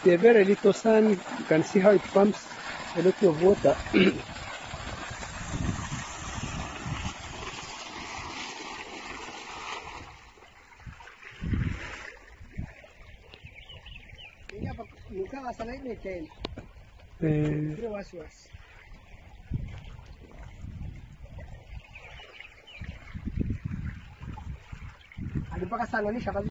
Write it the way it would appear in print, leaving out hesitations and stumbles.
With a very little sun, you can see how it pumps a lot of water. Mpaka sana